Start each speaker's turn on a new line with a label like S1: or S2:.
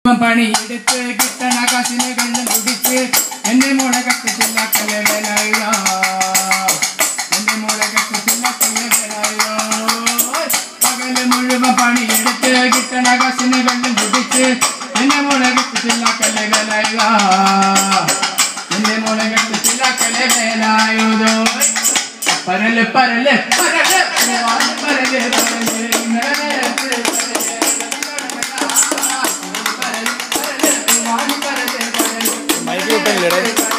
S1: പണിയെടുത്ത് കിട്ടണ കാശിന് കള്ളം കുടിച്ച് എന്റെ മോളെ കത്തിച്ചില്ല കല്ലേലായോ എന്റെ മോളെ കത്തിച്ചില്ല കല്ലേലായോ പകല് മുഴുവൻ പണിയെടുത്ത് കിട്ടണ കാശിന് കള്ളം കുടിച്ച് എന്റെ മോളെ കത്തിച്ചില്ല കല്ലേലായോ എന്റെ മോളെ കത്തിച്ചില്ല കല്ലേലായോ പരല് പരല് പരല് പരല് പരല്